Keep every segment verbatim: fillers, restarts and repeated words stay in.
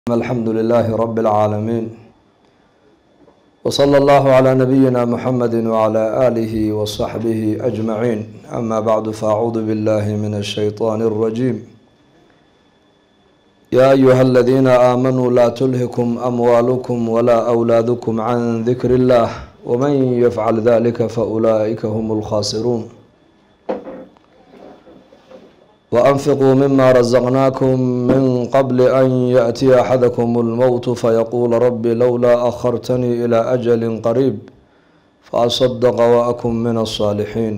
الحمد لله رب العالمين وصلى الله على نبينا محمد وعلى آله وصحبه أجمعين. أما بعد فأعوذ بالله من الشيطان الرجيم. يا أيها الذين آمنوا لا تلهكم أموالكم ولا أولادكم عن ذكر الله ومن يفعل ذلك فأولئك هم الخاسرون. وأنفقوا مما رزقناكم من قبل أن يأتي أحدكم الموت فيقول رب لولا أخرتني إلى أجل قريب فأصدق وأكن من الصالحين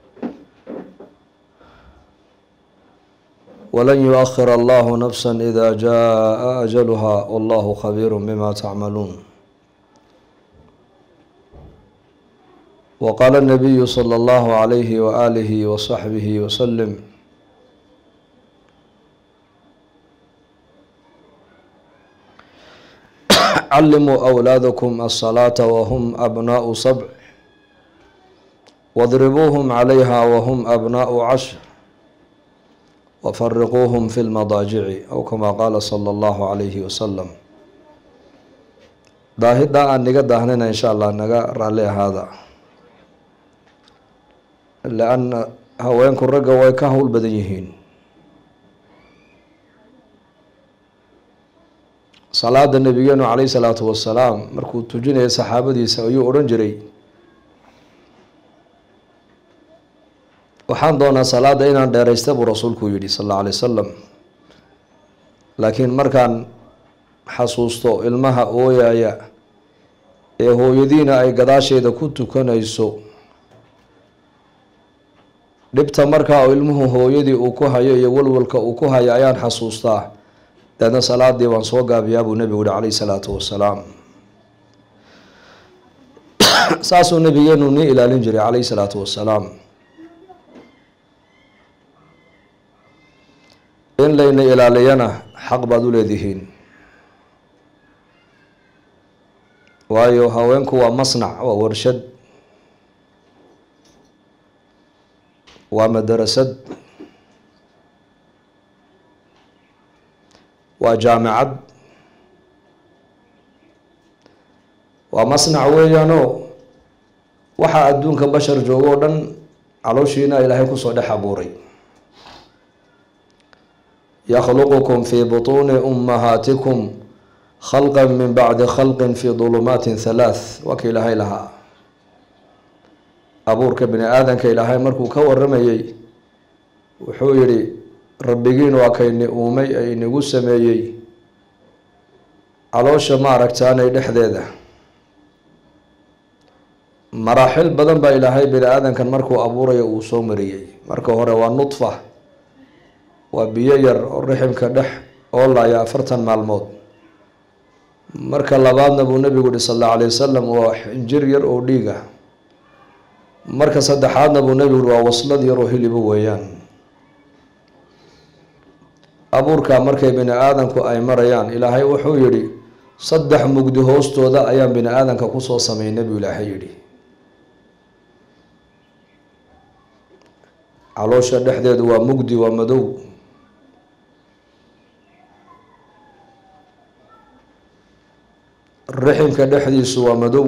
ولن يؤخر الله نفسا إذا جاء أجلها والله خبير بما تعملون. وقال النبي صلى الله عليه وآله وصحبه وسلم: علموا أولادكم الصلاة وهم أبناء سبع واضربوهم عليها وهم أبناء عشر وفرقوهم في المضاجع أو كما قال صلى الله عليه وسلم. daahida aan niga daahnayna insha allah naga raalli ahaada, lanna haweenku ragga way ka howl badan yihiin. salaada nabigeenu calayhi salaatu wasalaam markuu tujinaya saxaabadiisa ayuu odhan jiray, waxaan doonaa salaada inaan dheeraysta buu rasuulku yidhi sal alla alay wasalam, laakiin markaan xasuusto ilmaha ooyaya ee hooyadiina ay gadaasheeda ku tukanayso, dhibta markaa oo ilmuhu hooyadii uu ku hayo iyo walwalka uu ku hayo ayaan xasuustaa. daedna salaadii waan soo gaabiyaa buu nebigu yihi calayhi salaatu wasalaam. saasuu nabigeenu nii ilaalin jiray calayhi salaatu wasalaam. in layna ilaaliyana xaq baad u leedihiin, waayo haweenku waa masnac, waa warshad, waa madarasad, waa jaamicad, waa masnac weeyaanoo waxaa adduunka bashar joogo o dhan calooshiina ilaahay kusoo dhex abuuray. yakhluqukum fii butuuni ummahaatikum khalqan min bacdi khalqin fii dulumaatin halaath. waa ka ilaahay lahaa abuurka bini aadanka. ilaahay markuu ka waramayey wuxuu yihi, rabbigiin waa kayni uumay ay inagu sameeyey caloosha ma aragtaanay dhexdeeda. maraaxil badan baa ilaahay bini aadankan markuu abuurayo uu soo mariyey. marka hore waa nudfa, waa biyo yar oo riximka dhex oolaya afartan maalmood. marka labaadna buu nebigu yihi sal alla alay wasalam waa xinjir yar oo dhiiga. marka saddexaadna buu nebigu yihi waa waslad yar oo hilibo weeyaan. abuurka markay bini aadanku ay marayaan, ilaahay wuxuu yihi saddex mugdi hoostooda ayaan bini aadanka kusoo sameynay buu ilaahay yihi. caloosha dhexdeedu waa mugdi, waa madow. riximka dhexdiisu waa madow.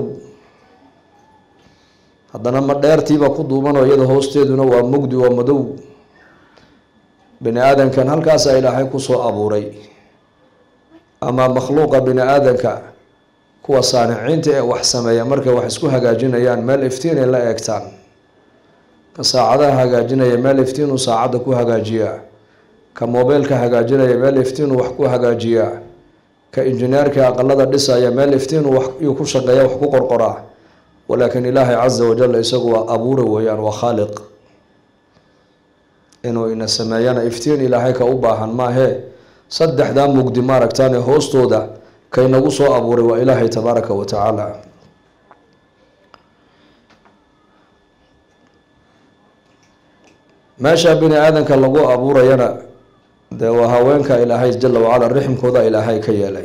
haddana ma dheertiiba ku duubanoo iyada hoosteeduna waa mugdi, waa madow. bini aadankan halkaasa ilaahay kusoo abuuray. ama makhluuqa bini aadanka kuwa saaniciinta ee wax sameeya markay wax isku hagaajinayaan meel iftiin ay la eegtaan. ka saacadaha hagaajinaya meel iftiinuu saacadda ku hagaajiyaa. ka mobeylka hagaajinaya meel iftiinuu wax ku hagaajiyaa. ka injineerka aqalada dhisaya meel iftiinuu wax yuu ku shaqeeya, wax ku qorqoraa. walaakin ilaahay casa wajal isagu waa abuura weeyaan, waa khaaliq. inuu ina sameeyana iftiin ilaahay ka u baahan maahee saddexdaa mugdi maaragtaane hoostooda kaynagu soo abuuray waa ilaahay tabaaraka wa tacaala. meesha bini aadanka lagu abuurayana dee waa haweenka ilaahay jala wacala riximkooda ilaahay ka yeelay.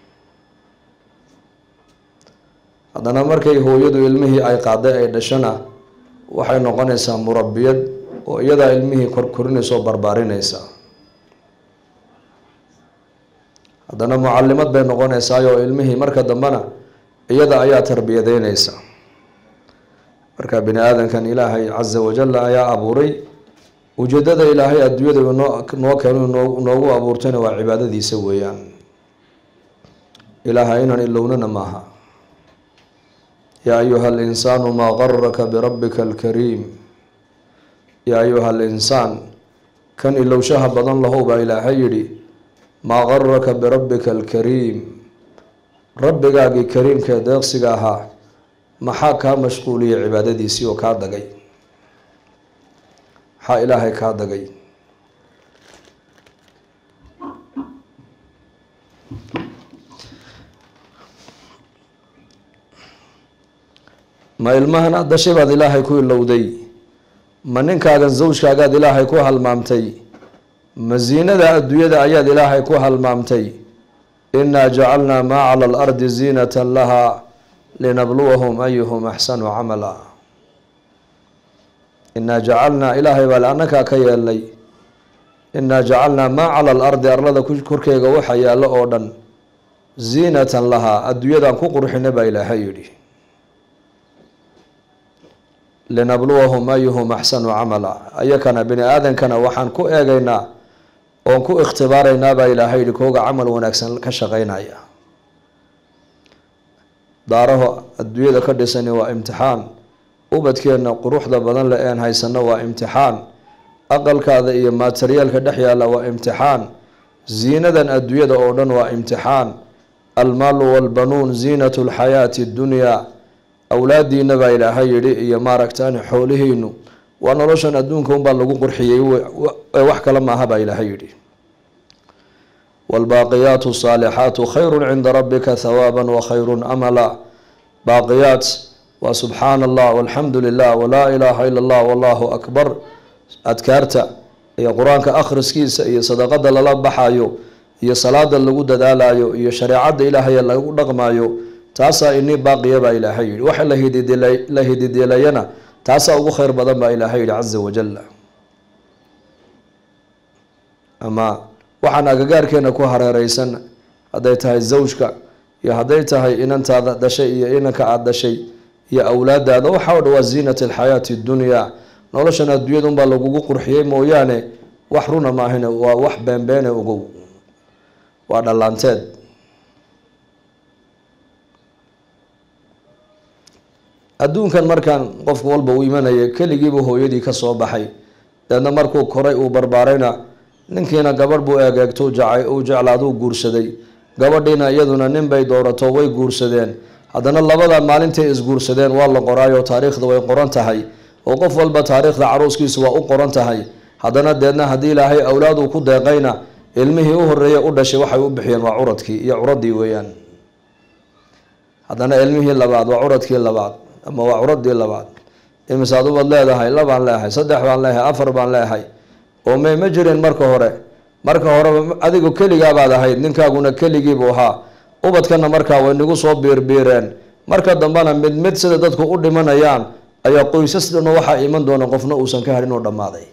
haddana markay hooyadu ilmihii ay qaaday ay dhashana waxay noqonaysaa murabiyad oo iyadaa ilmihii korkorinaysa oo barbaarinaysa. haddana mucalimad bay noqonaysaayoo ilmihii marka dambena iyada ayaa tarbiyadeynaysa. marka bini aadankan ilaahay caza wajal ayaa abuuray, ujeedada ilaahay adduunyada noo noo keeno noogu abuurtayna waa cibaadadiisa weeyaan. ilaahay inaan ilownana maaha. yaa ayuha alinsaanu maa garaka birabbika alkariim. yaa ayuha alinsaan, kan ilowshaha badan lahow baa ilaahay yidhi maa garaka birabbika alkariim, rabbigaagii kariimkee deeqsiga ahaa maxaa kaa mashquuliyay cibaadadiisii oo kaa dagay? maxaa ilaahay kaa dagay? ma ilmahan aad dashay baad ilaahay ku ilowday? ma ninkaagan zawjkaagaad ilaahay ku halmaamtay? ma ziinada adduunyada ayaad ilaahay ku halmaamtay? inaa jacalnaa maa cala alardi ziinatan lahaa linabluwahum ayuhum axsanu camala. inaa jacalnaa, ilaahay baa annakaa ka yeelnay, inaa jacalnaa maa cala alardi, arlada korkeega waxa yaallo oo dhan, ziinatan lahaa, adduunyadaan ku qurxina baa ilaahay yidhi. linabluwahum ayuhum axsanu camala, ayakana bini aadankana waxaan ku eegaynaa oon ku ikhtibaaraynaa baa ilaahay yidhi kooga camal wanaagsan ka shaqeynaya. daaraho adduunyada ka dhisani waa imtixaan, ubadkeenna quruxda badan le een haysano waa imtixaan, aqalkaada iyo materiyaalka dhex yaalla waa imtixaan, ziinadan adduunyada oo dhan waa imtixaan. almaalu walbanuun ziinatu lxayaati ddunyaa, awlaadiina baa ilaahay yidhi iyo maaragtaan xoolihiinu waa noloshan adduunka unbaa lagu qurxiyey, wax kale maaha baa ilaahay yidhi. waalbaaqiyaatu saalixaatu khayru cinda rabbika hawaaban wa khayru amala. baaqiyaat waa subxaana allah walxamdu lilah walaa ilaaha ila allah wallahu akbar. adkaarta iyo qur-aanka akhriskiisa iyo sadaqada lala baxayo iyo salaada lagu dadaalayo iyo shareecada ilaahay lagu dhaqmayo, taasaa inii baaqiya baa ilaahay yidhi. waxa la hidideelayana taasaa ugu khayr badan baa ilaahay yidhi caza wajal. ama waxaan agagaarkeena ku hareereysan, hadday tahay zawjka iyo hadday tahay inantaada dhashay iyo inanka aada dhashay iyo awlaadaada, waxa o dhan waa ziinat alxayaati ddunyaa. noloshan adduunyada unbaa lagugu qurxiyey mooyaane wax runa maahine waa wax beenbeene ogow, waa dhallaanteed. adduunkan markaan qofku walba u imanaya keligiibu hooyadii ka soo baxay, deedna markuu koray uu barbaarayna ninkiina gabadh buu eegeegto uu jeclaaduu guursaday, gabadhiina iyaduna nin bay doorato way guursadeen. haddana labada maalintay isguursadeen waa la qoraayo taariikhda way qoran tahay, oo qof walba taariikhda caruuskiisa waa u qoran tahay. haddana deedna haddii ilaahay awlaad uu ku deeqayna ilmihii u horeeya u dhashay waxay u bixiyeen waa curadkii iyo curadii weeyaan. haddana ilmihii labaad waa curadkii labaad ama waa curadii labaad. imisaad ubaad leedahay? labaan leehay, saddex baan leehay, afar baan leehay. oo may ma jirin marka hore. marka hore adigu keligaabaad ahayd, ninkaaguna keligiibuu ahaa. ubadkana markaa way nagu soo biirbiireen. marka dambena mid mid sida dadku u dhimanayaan ayaa qoysas dhan waxaa iman doona qofna uusan ka harin oo dhammaaday.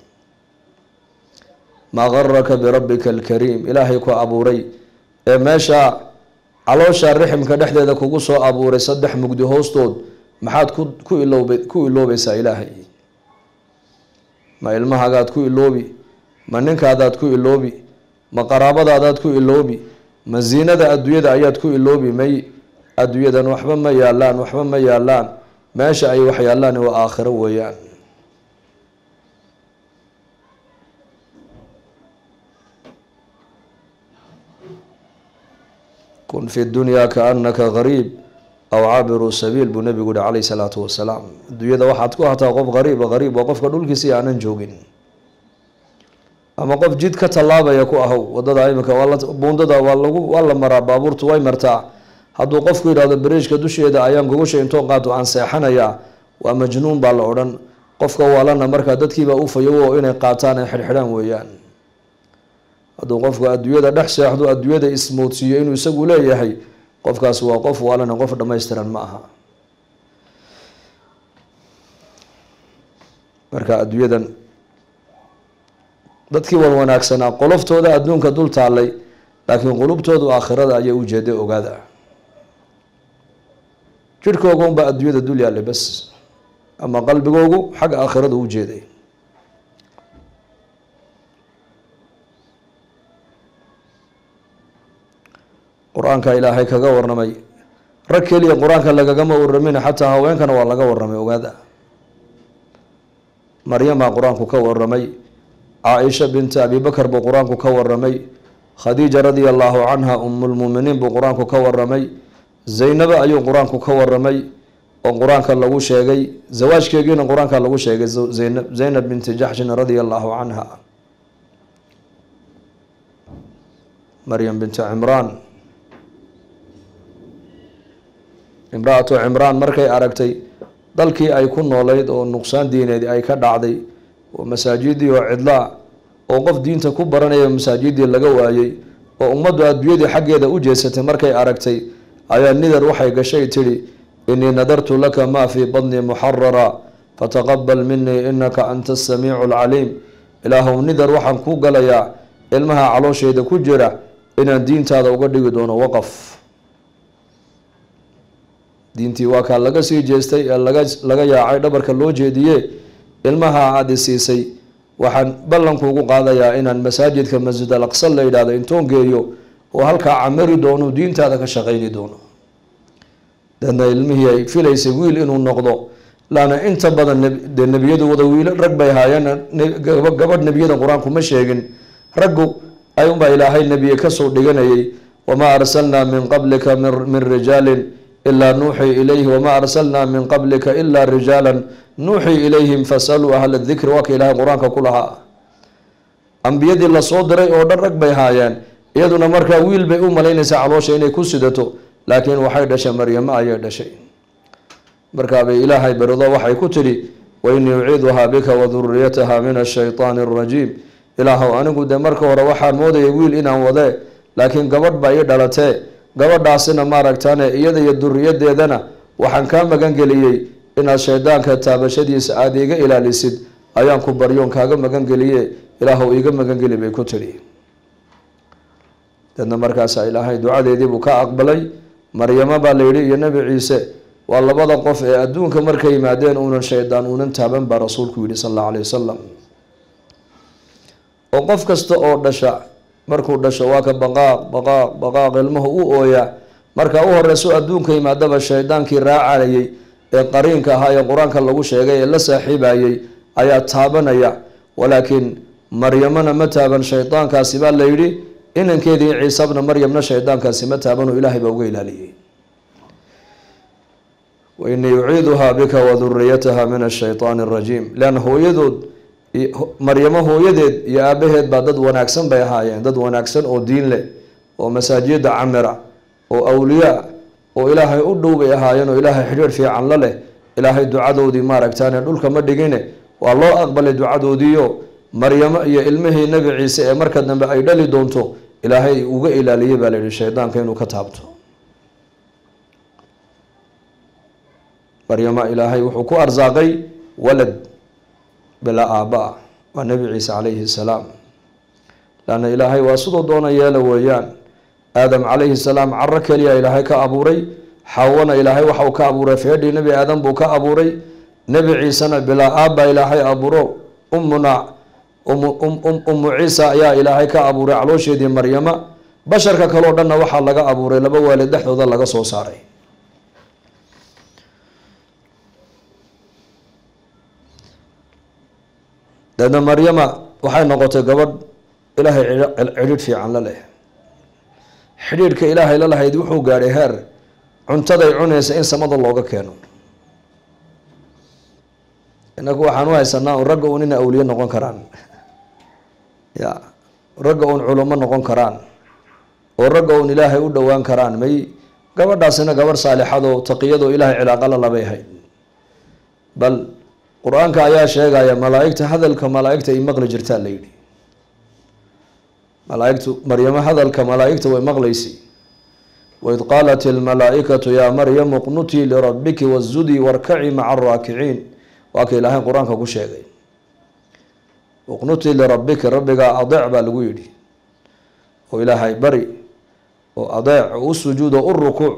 maa garaka birabbika alkariim, ilaahay ku abuuray ee meesha caloosha riximka dhexdeeda kugu soo abuuray saddex mugdi hoostood, maxaad ku ku ilooba ku iloobaysaa ilaahay? ma ilmahagaad ku iloobi? ma ninkaadaad ku iloobi? ma qaraabadaadaad ku iloobi? ma ziinada adduunyada ayaad ku iloobi? may adduunyadan waxba ma yaalaan, waxba ma yaalaan. meesha ay wax yaalaan waa aakhiro weeyaan. kun fi dunyaa kaanaka gariib aw caabiru sabiil buu nabigu yihi calayhi salaatu wasalaam. adduunyada waxaad ku hataa qof gariiba. gariib waa qofka dhulkiisii aanan joogin, ama qof jid ka tallaabaya ku ahow. wadada iminka buundada waa lagu waa la maraa, baabuurtu way martaa. hadduu qofku yidhahdo bariijka dusheeda ayaan gogosha intoo qaato aan seexanayaa, waa majnuun baa la odhan. qofka waalana markaa dadkiibaa u fayowo inay qaataan ay xidhxidhaan weeyaan. hadduu qofku adduunyada dhex seexdo adduunyada ismoodsiiyo inuu isagu leeyahay, qofkaas waa qof waalana, qof dhammaystiran ma aha. marka adduunyadan dadkii wan wanaagsanaa qoloftooda adduunka dul taallay laakiin qulubtoodu aakhirada ayay u jeeday ogaada jirkooga unbaa adduunyada dul yaallay bas ama qalbigoogu xagga aakhirada u jeeday qur-aanka ilaahay kaga warramay rag keliya qur-aanka lagagama warramin xataa haweenkana waa laga warramay ogaada maryamaa qur-aanku ka warramay caaisha binta abi bakar buu qur-aanku ka warramay khadiija radia allahu canha umulmuuminiin buu qur-aanku ka warramay zaynaba ayuu qur-aanku ka warramay oo qur-aanka lagu sheegay zawaajkeegiina qur-aanka lagu sheegay zaynab zaynab binti jaxshin radia allahu canha maryam binta cimraan imra-atu cimraan markay aragtay dalkii ay ku noolayd oo nuqsaan diineed ay ka dhacday oo masaajidii oo cidlaa oo qof diinta ku baranaya masaajidii laga waayey oo ummaddu adduunyadii xaggeeda u jeesatay markay aragtay ayaa nidar waxay gashay tidhi inii nadartu laka maa fii badni muxarara fataqabal minii inaka anta asamiicu alcaliim ilaahow nidar waxaan ku galayaa ilmaha caloosheyda ku jira inaan diintaada uga dhigi doono waqaf diintii waa kaa laga sii jeestay ee laga laga yaacay dhabarka loo jeediye ilmaha aada siisay waxaan ballankuugu qaadayaa inaan masaajidka masjid al aqsa la yidhahdo intoon geeyo oo halkaa camari doono diintaada ka shaqayni doono dadna ilmihii ay filaysay wiil inuu noqdo laana inta badan dee nebiyadu wada wiilo rag bay haayeen gabadh nebiyada qur-aanku ma sheegin raggu ayuunbaa ilaahay nebiye kasoo dhiganayay wamaa arsalnaa min qablika min rijaalin ilaa nuuxii ilayhi wamaa arsalnaa min qablika ilaa rijaalan nuuxii ilayhim fasaluu ahla dikri waa ka ilaahay qur-aanka ku lahaa ambiyadii lasoo diray oo dhan rag bay haayeen iyaduna markaa wiil bay u malaynaysaa caloosha inay ku sidato laakiin waxay dhashay maryamo ayay dhashay markaabay ilaahay barido waxay ku tidhi wainii uciiduhaa bika waduriyataha min ashaytaani arajiim ilaahow anigu dee marka hore waxaan moodayay wiil inaan wadee laakiin gabadh baa ii dhalatee gabadhaasina maaragtaane iyada iyo duriyadeedana waxaan kaa magan geliyey inaad shaydaanka taabashadiisa aada iga ilaalisid ayaan ku baryoon kaaga magan geliye ilaahow iiga magan geli bay ku tidhi dadna markaasaa ilaahay ducadeediibuu ka aqbalay maryamo baa la yidhi iyo nebi ciise waa labada qof ee adduunka markay yimaadeen uunan shaydaan uunan taaban baa rasuulku yidhi sal allahu alayh wasalam oo qof kasta oo dhasha markuu dhasho waa ka baqaaq baqaaq baqaaq ilmuhu u ooyaa marka u horeyso adduunka yimaadaba shaydaankii raacayay ee qariinka ahaa ee qur-aanka lagu sheegay ee la saaxiibayay ayaa taabanaya walaakiin maryamana ma taaban shaydaankaasi baa la yidhi inankeedii ciisabna maryamna shaydaankaasi ma taabano ilaahay baa uga ilaaliyey wainii uciiduhaa bika waduriyataha min ashaytaani arajiim leanna hooyadood maryamo hooyadeed iyo aabaheed baa dad wanaagsan bay ahaayeen dad wanaagsan oo diin leh oo masaajida camira oo awliyaa oo ilaahay u dhow bay ahaayeen oo ilaahay xidhiir fiican la leh ilaahay ducadoodii maaragtaane dhulka ma dhigine waa loo aqbalay ducadoodiiyo maryamo iyo ilmihii nebi ciise ee marka dambe ay dhali doonto ilaahay uga ilaaliyey baa la yihi shaydaanka inuu ka taabto maryamo ilaahay wuxuu ku arsaaqay walad bilaa aabba waa nebi ciise calayhi salaam laanna ilaahay waa sidoo doona yeela weeyaan aadam calayhi salaam caro keliya ilaahay ka abuuray xawana ilaahay waxa uu ka abuuray feedhii nebi aadam buu ka abuuray nebi ciisena bilaa aabba ilaahay abuuro ummuna ummu ciisa ayaa ilaahay ka abuuray caloosheedii maryama basharka kaleo dhanna waxaa laga abuuray laba waalid dhexdooda laga soo saaray deedna maryama waxay noqotay gabadh ilaahay cidhiidh fiican la leh xidhiidhka ilaahay la lahayd wuxuu gaadhay heer cuntaday cunaysa in samada looga keeno inaku waxaan u haysanaa un ragga un ina awliye noqon karaan ya ragga un culamo noqon karaan oo ragga un ilaahay u dhowaan karaan may gabadhaasina gabadh saalixadoo taqiyadoo ilaahay cilaaqa la labay ahayd bal qur-aanka ayaa sheegaya malaaigta hadalka malaaigta ay maqli jirtaa la yidhi malaaigtu maryamo hadalka malaaigta way maqlaysay waid qaalat ilmalaaikatu yaa maryamu qnutii lirabbiki wasjudii warkaci maca araakiciin waa ka ilaahay qur-aanka ku sheegay uqnutii lirabbiki rabbigaa adeec baa lagu yidhi وإلهي بري وأضيع وسجود والركوع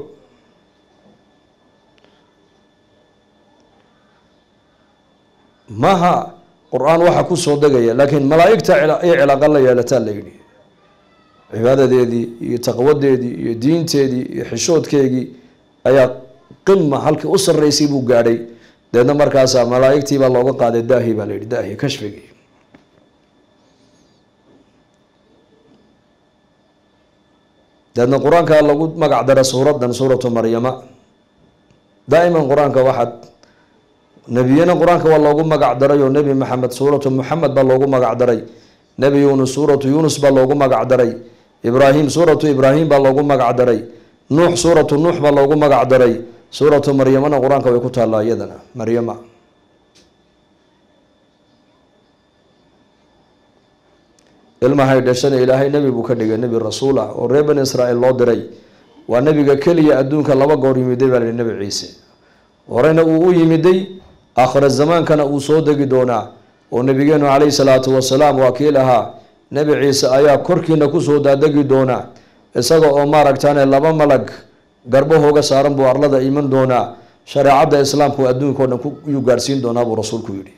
maaha qur-aan waxa ku soo degaya laakiin malaa'igta ay cilaaqo la yeelataa la yidhi cibaadadeedii iyo taqwadeedii iyo diinteedii iyo xishoodkeegii ayaa qima halkii u sarreysay buu gaadhay deedna markaasaa malaa'igtii baa looga qaaday daahi baa la yidhi daahi kashfigii deedna qur-aanka lagu magac dara suuraddan suuratu maryama daa'iman qur-aanka waxaad nebiyana qur-aanka waa loogu magac daray oo nebi maxamed suuratu muxamed baa loogu magac daray nebi yuunus suuratu yuunus baa loogu magac daray ibraahim suuratu ibraahim baa loogu magac daray nuux suuratu nuux baa loogu magac daray suuratu maryamana qur-aanka way ku taallaa iyadana maryama ilmahay dhashana ilaahay nebi buu ka dhigay nebi rasuul ah oo reer bani israa'iil loo diray waa nebiga keliya adduunka laba goor yimiday baa lihi nebi ciise horeyna uu u yimiday aakhira zamaankana uu soo degi doonaa oo nabigeenu calayhi salaatu wasalaam waa kii lahaa nebi ciise ayaa korkiina kusoo daadegi doonaa isaga oo maaragtaane laba malag garbahooga saaran buu arlada iman doonaa shareecadda islaamku adduunka o dhan kuyuu gaarsiin doonaa buu rasuulku yidhi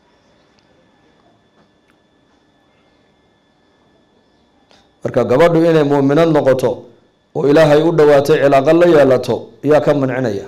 marka gabadhu inay muuminad noqoto oo ilaahay u dhawaatay cilaaqo la yeelato ayaa ka mancinaya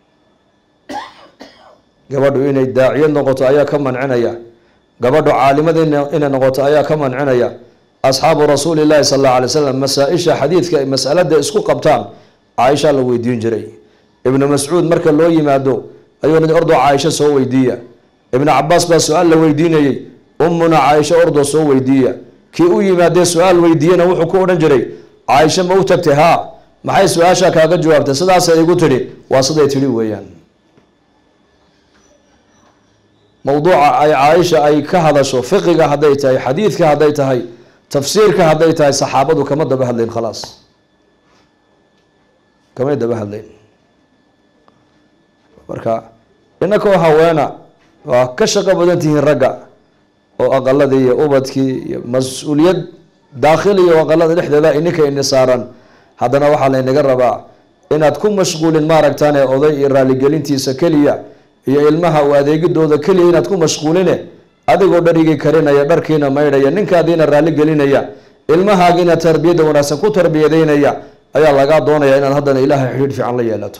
gabadhu inay daaciyad noqoto ayaa ka mancinaya gabadhu caalimad inay noqoto ayaa ka mancinaya asxaabu rasuuli llaahi sala allahu alay slam masaa-isha xadiidka ay masalada isku qabtaan caaisha la weydiin jiray ibnu mascuud marka loo yimaado ayuu nidi ordo caaisha soo weydiiya ibnu cabaas baa su-aal la weydiinayay ummuna caaisha ordo soo weydiiya kii u yimaadee su-aal weydiiyana wuxuu ku odhan jiray caaisha ma u tagtay haa maxay su-aashaa kaaga jawaabtay sidaasay igu tidhi waa siday tidhi weeyaan mowduuca ay caaisha ay ka hadasho fiqiga hadday tahay xadiidka hadday tahay tafsiirka hadday tahay saxaabadu kama daba hadlayn khalaas kamay daba hadlayn marka inakoo haweena waa ka shaqo badan tihiin ragga oo aqaladii iyo ubadkii iyo mas-uuliyad daakhiliya oo aqalada dhexdeeda ininka ini saaran haddana waxaa laynaga rabaa inaad ku mashquulin maaragtaan ee oday iyo raaligelintiisa keliya iyo ilmaha u adeegidooda keliya inaad ku mashquuline adigoo dharigii karinaya dharkiina maydhaya ninkaadiina raali gelinaya ilmahaagiina tarbiyadda wanaagsan ku tarbiyadeynaya ayaa lagaa doonaya inaad haddana ilaahay xidhiidh fiican la yeelato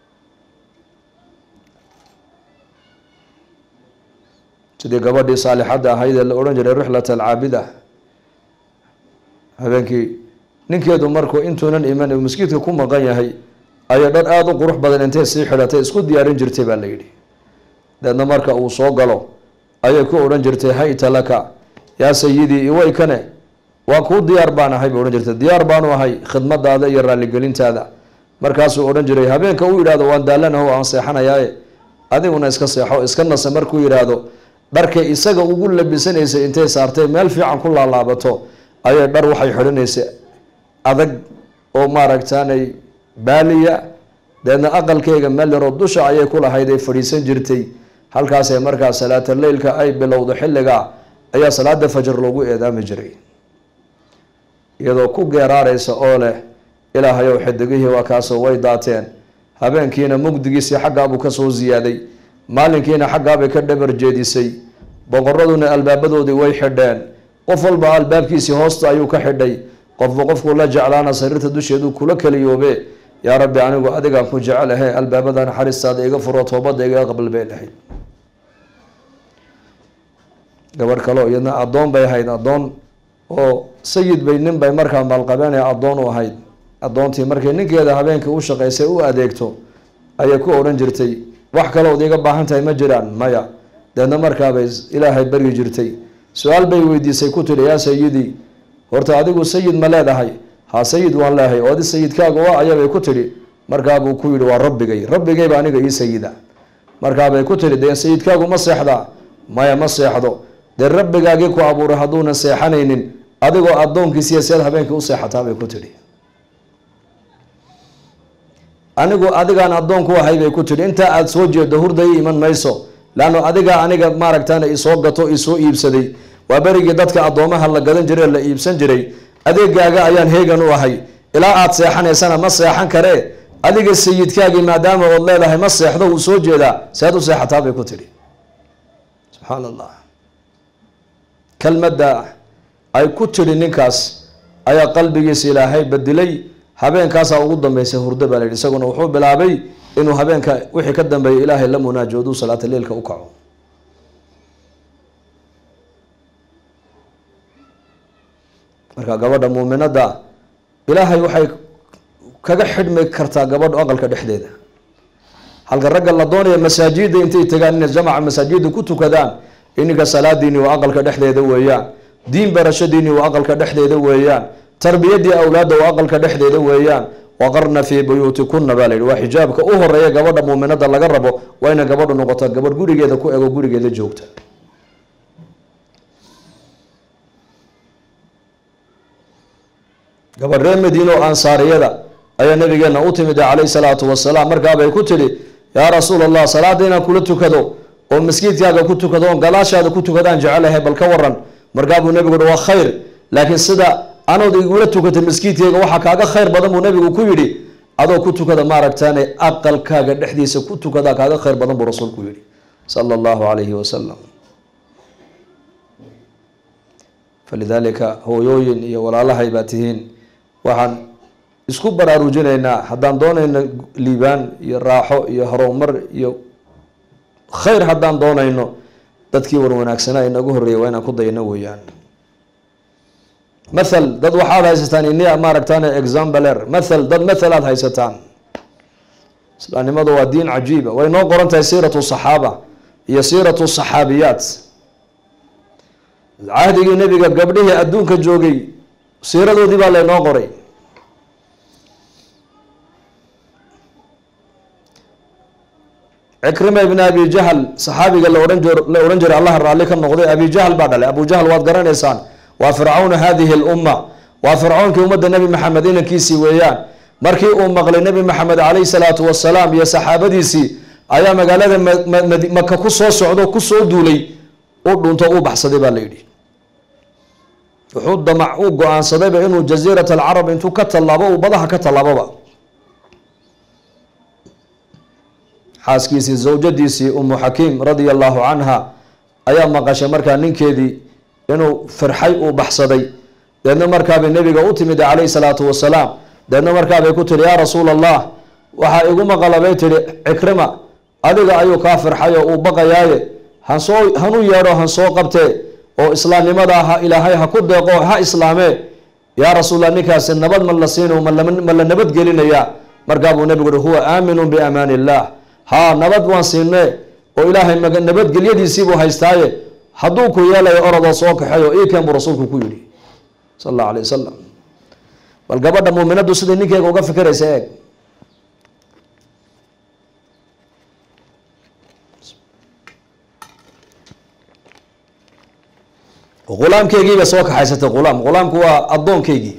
sidii gabadhii saalixadda ahayd ee la odhan jiray rixlat alcaabida habeenkii ninkeedu markuu intuunan iman uu maskiidka ku maqan yahay ayay dhar aada u qurux badan intay sii xidhatay isku diyaarin jirtay baa la yidhi deedna marka uu soo galo ayay ku odhan jirtay hayta laka yaa sayidii iwaykane waa kuu diyaar baan ahay bay odhan jirtay diyaar baanu ahay khidmadaada iyo raaligelintaada markaasuu odhan jiray habeenka uu yidhahdo waan daalanaho aan seexanayaaye adiguna iska seexo iska nasa markuu yidhaahdo dharkay isaga ugu labisanaysay intay saartay meel fiican ku laalaabato ayay dhar waxay xidhanaysay adag oo maaragtaanay baaliya deedna aqalkeyga meel yaroo dusha ayay ku lahayd ay fadhiisan jirtay halkaasay markaa salaata leylka ay bilowdo xilliga ayaa salaada fajr loogu eedaami jiray iyadoo ku geeraareysa oo leh ilaahayow xidigihii waa kaasoo way daateen habeenkiina mugdigiisii xaggaabuu kasoo ziyaaday maalinkiina xaggaabay ka dhabar jeedisay boqoraduna albaabadoodii way xidheen qof walba albaabkiisii hoosta ayuu ka xidhay qofba qofkuu la jeclaana sariirta dusheedu kula keliyoobe yaa rabbi anigu adigaan ku jecelahe albaabada naxariistaada iga furo toobadda iga aqbal bay lahayd gabadh kaleo iyadna addoon bay ahayd addoon oo sayid bay nin bay markaa maalqabeenee addoon u ahayd addoontii markay ninkeeda habeenkii u shaqaysay u adeegto ayay ku odhan jirtay wax kale ood iga baahan tahay ma jiraan maya deedna markaabay ilaahay baryi jirtay su-aal bay weydiisay ku tidhi yaa sayidii horta adigu sayid ma leedahay ha sayid waan leehay oo adi sayidkaaga waa ayabay ku tidhi markaabuu ku yidhi waa rabbigay rabbigayba aniga ii sayida markaabay ku tidhi dee sayidkaagu ma seexdaa maya ma seexdo dee rabbigaagii ku abuuray hadduuna seexanaynin adigoo addoonkiisiiyo seed habeenkii u seexataa bay ku tidhi anigu adigaan addoon ku ahay bay ku tidhi intaa aada soo jeedo hurday iman mayso laanno adigaa aniga maaragtaana isoo gato isoo iibsaday waa berigii dadka addoomaha la gadan jiray la iibsan jiray adeegaaga ayaan heegan u ahay ilaa aad seexanaysana ma seexan karee adiga sayidkaagii maadaama ood leedahay ma seexdo wuu soo jeedaa seed u seexataa bay ku tidhi subxaan allah kelmadda ay ku tidhi ninkaas ayaa qalbigiisa ilaahay bedilay habeenkaasaa ugu dambeysay hurdo baa la yidhi isaguna wuxuu bilaabay inuu habeenka wixii ka dambeeyay ilaahay la munaajoodu salaata leilka u kaco marka gabadha muuminadda ilaahay waxay kaga xidhmi kartaa gabadhu aqalka dhexdeeda halka ragga la doonaya masaajida intay tagaan inay jamaca masaajida ku tukadaan ininka salaadiini waa aqalka dhexdeeda weeyaan diin barashadiini waa aqalka dhexdeeda weeyaan tarbiyadii awlaadda waa aqalka dhexdeeda weeyaan waqarna fii buyuutikuna baa la yidhi waa xijaabka u horeeya gabadha muuminada laga rabo waa inay gabadhu noqoto gabadh gurigeeda ku ego gurigeeda joogta gabadh reer madiina oo ansaariyada ayaa nabigeena u timid calayhi salaatu wasalaam markaabay ku tidhi yaa rasuul allah salaada inaan kula tukado oo maskiidkaaga ku tukado oon gadaashaada ku tukadaan jecelahay bal ka waran markaabuu nabigu hi waa khayr laakiin sida anood igula tukatay maskiidkayga waxaa kaaga khayr badan buu nabigu ku yidhi adoo ku tukada maaragtaane aqalkaaga dhexdiisa ku tukadaa kaaga khayr badan buu rasuulku yidhi sala allahu calayhi wasalam falidaalika hooyooyin iyo walaalahay baa tihiin waxaan isku baraarujinaynaa haddaan doonayno liibaan iyo raaxo iyo horumar iyo khayr haddaan doonayno dadkii war wanaagsanaa inagu horreeyay waa inaan ku dayno weeyaan mathal dad waxaad haysataan inia maaragtaan exambaler mathal dad mathal aad haysataan islaamnimadu waa diin cajiiba way noo qoran tahay siiratu saxaaba iyo siiratu saxaabiyaat cahdigii nebiga gabdhihii adduunka joogay siiradoodii baa laynoo qoray cikrima ibn abi jahl saxaabiga la ohan jir la odhan jiray allah raalli ka noqday abi jahl baa dhalay abu jahl waad garanaysaan waa fircawn hadihi lumma waa fircawnkii ummadda nebi maxamed inankiisii weeyaan markii uu maqlay nebi maxamed calayhi salaatu wasalaam iyo saxaabadiisii ayaa magaalada maka ku soo socdo ku soo duulay u dhunto u baxsaday baa la yidhi wuxuu damac u go-aansadayba inuu jaziirat alcarab intuu ka tallaabo uu badaha ka tallaaboba xaaskiisii zawjadiisii umu xakiim radia allahu canha ayaa maqashay markaa ninkeedii inuu firxay uu baxsaday deedna markaabay nebiga u timid calayhi salaatu wasalaam deedna markaabay ku tihi yaa rasuul allah waxaa igu maqala bay tihi cikrima adiga ayuu kaa firxay oo uu baqayaaye hansoo hanu yeedho hansoo qabtee oo islaamnimada ha ilaahay ha ku deeqo ha islaamee yaa rasuulallah ninkaasi nabad ma la siino ma la nabadgelinayaa markaa buu nebigu uhi huwa aaminun biamaani illah haa nabad waan siinee oo ilaahay nabadgelyadiisiibuu haystaaye hadduu ku yeelayo orodoo soo kaxeey oo iiken buu rasuulku ku yidhi sal allahu alayh wasalam bal gabadha muuminaddu sidai ninkeyga uga fikiraysa eeg ghulaamkeygiiba soo kaxaysatay ghulaam ghulaamku waa addoonkeygii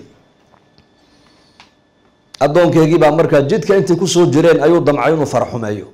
addoonkeygii baa markaa jidka intay kusoo jireen ayuu damcay inuu faraxumeeyo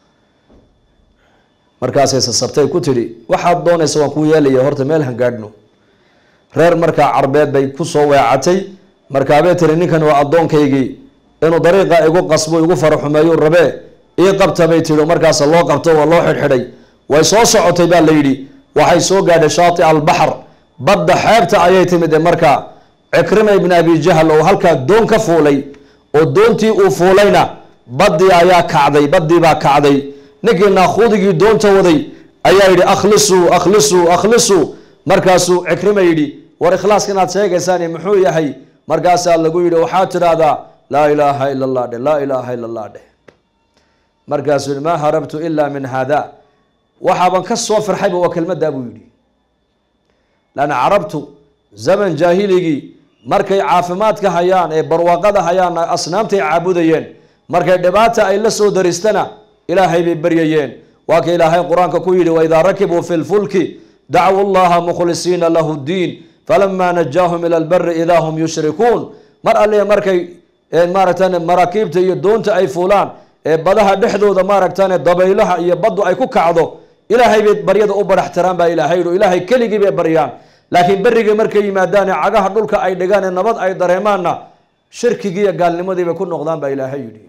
markaasay sasabtay ku tidhi waxaad doonaysa waan kuu yeelaya horta meel hangaadhno reer markaa carbeed bay kusoo weecatay markaabay tiri ninkan waa addoonkaygii inuu dariiqa igu qasbo igu faraxumeeyo rabee ii qabta bay tihi markaas loo qabto waa loo xidhxidhay way soo socotay baa la yidhi waxay soo gaadhay shaati albaxr badda xeebta ayay timid ee markaa cikrima ibn abi jahl oo halkaa doon ka fuulay oo doontii uu fuulayna baddii ayaa kacday baddii baa kacday ninkii naakuudigii doonta waday ayaa yidhi akhlisuu akhlisuu akhlisuu markaasuu cikrima yidhi war ikhlaaska inaad sheegaysaan muxuu yahay markaasaa lagu yidhi waxaad tidhaahdaa laa ilaaha ila allah dheh laa ilaaha ila allah dheh markaasuu yihi maa harabtu ila min hada waxaaban ka soo firxayba waa kelmaddaa buu yidhi lanna carabtu zaman jaahiligii markay caafimaadka hayaan ee barwaaqada hayaan asnaamtay caabudayeen markay dhibaata ay la soo daristana ilaahay bay baryayeen waa ka ilaahay qur-aanka ku yidhi waidaa rakibuu fi lfulki dacwu llaha mukhlisiina lahu ddiin falamaa najaahum ila lbari idaa hum yushrikuun mar alle markay maaragtaan maraakiibta iyo doonta ay fuulaan ee badaha dhexdooda maaragtaan dabaylaha iyo baddu ay ku kacdo ilaahay bay baryada u baraxtiraan baa ilaahay yidhi ilaahay keligii bay baryaan laakiin beriga markay yimaadaan cagaha dhulka ay dhigaan nabad ay dareemaanna shirkigii iyo gaalnimadii bay ku noqdaan baa ilaahay yidhi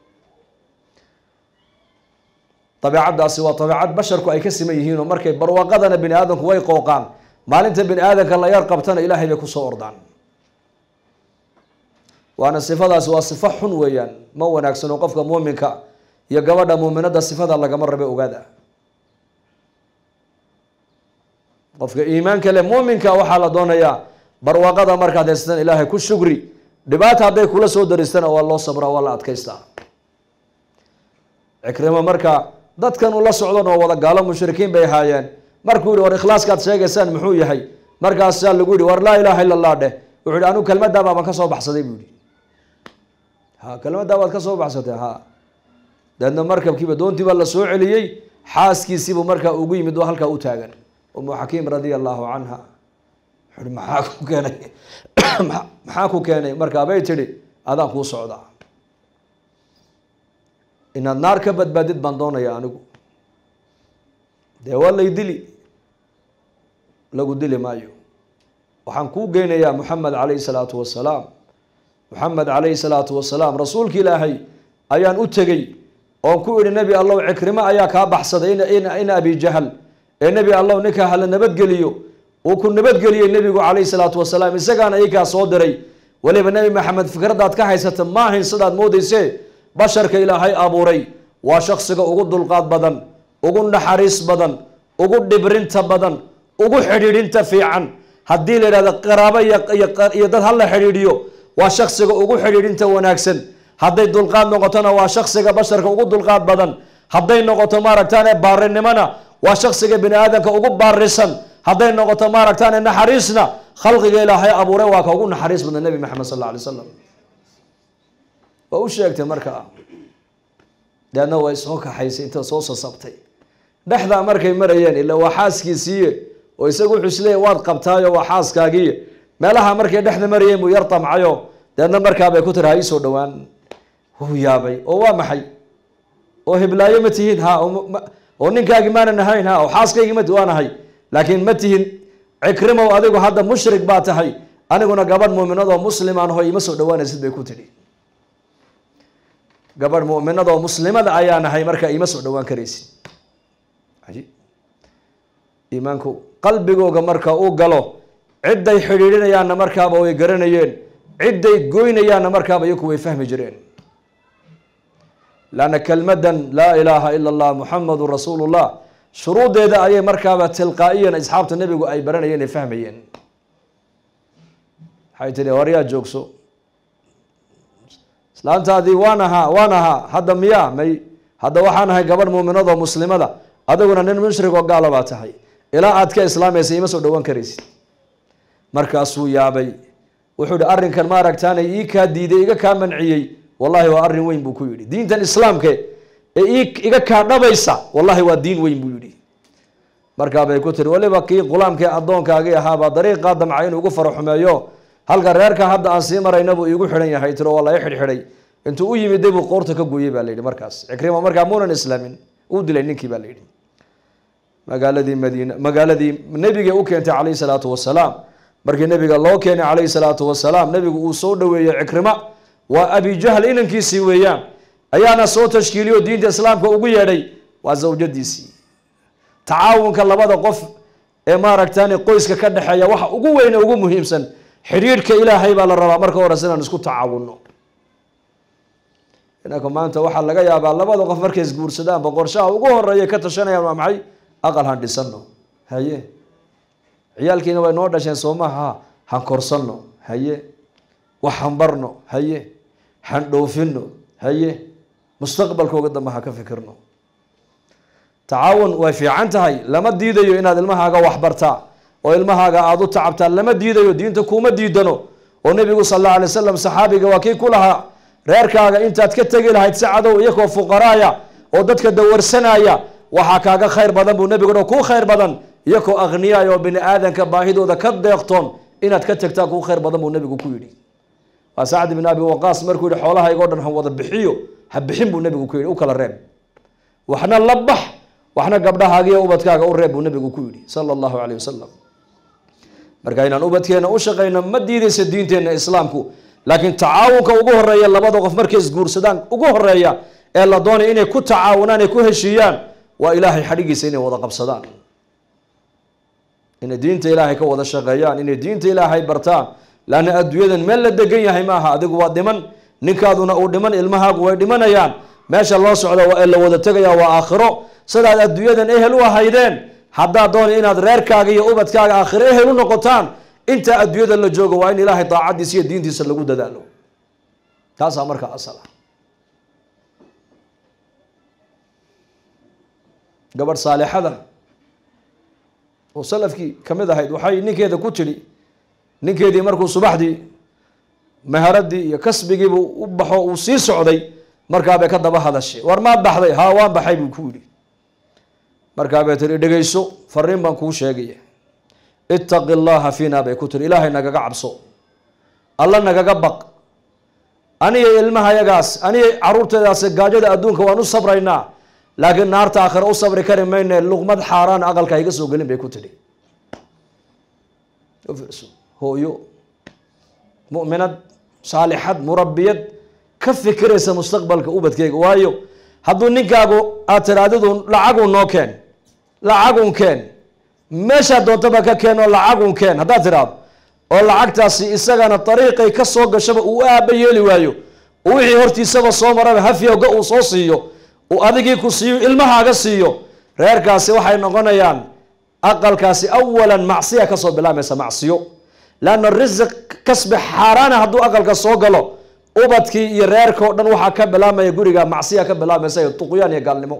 tabiicadaasi waa tabiicad basharku ay ka siman yihiin oo markay barwaaqadana bini aadamku way qooqaan maalinta bini aadamka la yar qabtana ilaahay bay kusoo ordaan waana sifadaasi waa sifo xun weeyaan ma wanaagsano qofka muuminka iyo gabadha muuminada sifada lagama rabe ogaada qofka iimaanka leh muuminka waxaa la doonayaa barwaaqada markaad haystaan ilaahay ku shukri dhibaata hadday kula soo daristana waa loo sabraa waa la adkaystaa cikrima marka dadkan uu la socdan oo wada gaalo mushrikiin bay ahaayeen markuu yidhi war ikhlaaskaad sheegaysaan muxuu yahay markaasaa lagu yidhi war laa ilaaha illa allah dheh wuxuu yidhi anigu kelmaddaa baaban ka soo baxsaday buu yidhi ha kelmaddaa baad ka soo baxsatay ha deedna markabkiiba doontii baa la soo celiyey xaaskiisiibuu markaa ugu yimid oo halkaa u taagan umu xakiim radia allahu canha wuxuu maxaa ku keenay maxaa ku keenay markaa bay tidhi adaan kuu socdaa inaad naar ka badbaadid baan doonaya anigu dee waa lay dili lagu dili maayo waxaan kuu geynayaa moxamed calayhi salaatu wasalaam moxamed calayhi salaatu wasalaam rasuulki ilaahay ayaan u tegey oon ku idhi nebi allow cikrimo ayaa kaa baxsaday in abi jahal ee nebi allow ninkaa hala nabadgeliyo uu ku nabadgeliyey nebigu calayhi salaatu wasalaam isagaana ikaa soo diray weliba nebi maxamed fikraddaad ka haysata maahayn sidaad moodayse basharka ilaahay abuuray waa shaksiga ugu dulqaad badan ugu naxariis badan ugu dhibrinta badan ugu xidhiidhinta fiican haddii la yidhahdo qaraabo iyo dad hala xidhiidhiyo waa shaksiga ugu xidhiidhinta wanaagsan hadday dulqaad noqotona waa shaksiga basharka ugu dulqaad badan hadday noqoto maaragtaane baarinimona waa shaksiga bini aadamka ugu baarisan hadday noqoto maaragtaane naxariisna khalqiga ilaahay abuuray waa ka ugu naxariis badan nebi maxamed sal alla alay wasalam waa u sheegtay markaa deedna way soo kaxaysay inta soo sasabtay dhexdaa markay marayeen ila waa xaaskiisiiye oo isagu wuxuu isleeyahy waad qabtaayo waa xaaskaagiiye meelaha markay dhexda marayeen buu yar tamcayo deedna markaabay ku tiri ha ii soo dhowaan wuu yaabay oo waa maxay oo hiblaayo ma tihiin ha oo ninkaagi maanan ahayn ha oo xaaskaygi ma waan ahay laakiin ma tihin cikrimow adigu hadda mushrik baa tahay aniguna gabadh muuminadoo muslimaan ho ima soo dhawaanaysid bay ku tidhi gabadh mu'minadoo muslimada ayaa nahay markaa ima soo dhowaan karaysid iimaanku qalbigooga marka uu galo cidday xidhiidhinayaanna markaaba way garanayeen cidday goynayaanna markaaba iyaku way fahmi jireen lanna kelmadan laa ilaaha ila allah muxamadu rasuulullah shuruudeeda ayay markaaba tilqaa'iyan asxaabta nebigu ay baranayeen ay fahmayeen waxay tihi waryaa joogso islaantaadii waan ahaa waan ahaa hadda miyaa may hadda waxaan ahay gabadh muuminadoo muslimada adiguna nin mushrik oo gaala baa tahay ilaa aad ka islaamaysa ima soo dhowaan karaysid markaasuu yaabay wuxuu ihi arrinkan maaragtaanay ii kaa diiday iga kaa manciyey wallahi waa arrin weyn buu ku yidhi diintan islaamke ee ii iga kaa dhabaysa wallahi waa diin weyn buu yidhi markaabay ku tiri waliba kii qulaamkii addoonkaagii ahaabaa dariiqaa damca inuu igu faro xumeeyo halka reerka hadda aan sii marayna buu iigu xidhan yahay tiro waa laga xidhxidhay intuu u yimiday buu qoorta ka gooyey baa la yidhi markaas cikrima markaa muunan islaamin uu dilay ninkii baa la yidhi magaaladii madiina magaaladii nebigay u keentay calayhi salaatu wasalaam markii nebiga loo keenay calayhi salaatu wasalaam nebigu uu soo dhoweeyey cikrima waa abijahl inankiisii weeyaan ayaana soo tashkiiliyo diinta islaamka ugu yeedhay waa zawjadiisii tacaawunka labada qof ee maaragtaan qoyska ka dhexeeya waxa ugu weyn ugu muhiimsan xiriirka ilaahay baa la rabaa marka hore inaan isku tacaawunno inaka maanta waxaa laga yaabaa labada qof markay isguursadaan boqorshaha ugu horeeya ka tashanayaan waa maxay aqal han dhisano haye ciyaalkiina way noo dhasheen soomaha han korsano haye wax han barno haye han dhoofino haye mustaqbalkooga dambe ha ka fikirno tacaawun way fiican tahay lama diidayo inaad ilmahaaga wax bartaa oo ilmahaaga aada u tacabtaa lama diidayo diinta kuma diidano oo nebigu sal alla alay wasalam saxaabiga waa kii ku lahaa reerkaaga intaad ka tegi lahayd si cadow iyakoo fuqaraaya oo dadka dawarsanaya waxaa kaaga khayr badan buu nebigu dha kuu khayr badan iyakoo akhniyaaya oo bini aadanka baahidooda ka deeqtoon inaad ka tagtaa kuu khayr badan buu nebigu ku yidhi waa sacd bin abi waqaas markuu yihi xoolahaygoo dhan han wada bixiyo ha bixin buu nebigu ku yidhi u kala reeb waxna la bax waxna gabdhahaagiiyo ubadkaaga u reeb buu nebigu ku yidhi sala allahu calayh wasalam marka inaan ubadkeena u shaqeyno ma diidaysa diinteena islaamku laakiin tacaawunka ugu horeeya labada qof markay isguursadaan ugu horeeya ee la doonay inay ku tacaawunaan ay ku heshiiyaan waa ilaahay xadhigiisa inay wada qabsadaan inay diinta ilaahay ka wada shaqeeyaan inay diinta ilaahay bartaan laana adduunyadan meel la degan yahay maaha adigu waa dhiman ninkaaduna uu dhiman ilmahaagu way dhimanayaan meesha loo socdo waa la wada tagayaa waa aakhiro sidaad adduunyadan ehel u ahaydeen haddaad doonay inaad reerkaaga iyo ubadkaaga aakhiro ehel u noqotaan inta adduunyada la joogo waa in ilaahay daacadiisa iyo diintiisa lagu dadaalo taasaa markaa asal ah gabadh saalixada oo salafkii ka mid ahayd waxay ninkeeda ku tidhi ninkeedii markuu subaxdii maharadii iyo kasbigiibuu u baxo uu sii socday markaabay ka daba hadashay war maad baxday haa waan baxay buu ku yidhi markaabay tihi dhegayso fariin baan kuu sheegaya ittaqi llaha fiina bay ku tihi ilaahay nagaga cabso alla nagaga baq aniga ilmahayagaas aniga caruurteedaas gaajada adduunka waan u sabraynaa laakiin naarta aakhira u sabri kari mayne luqmad xaaraan aqalka iga soo gelin bay ku tidhi hooyo mu'minad saalixad murabbiyad ka fikiraysa mustaqbalka ubadkeyga waayo hadduu ninkaagu aad tiraadidu lacagun noo keen lacagun keen meeshaa doontaba ka keen oo lacagun keen haddaad tiraado oo lacagtaasi isagana dariiqay ka soo gashaba uu aaba yeeli waayo oo wixii hortiisaba soo maraba hafyowga uu soo siiyo uu adigii ku siiyo ilmahaaga siiyo reerkaasi waxay noqonayaan aqalkaasi awalan macsiya kasoo bilaamaysa macsiyo laanna risiq kasbi xaaraana hadduu aqalka soo galo ubadkii iyo reerka o dhan waxaa ka bilaamaya guriga macsiya ka bilaamaysa iyo tuqyaan iyo gaalnimo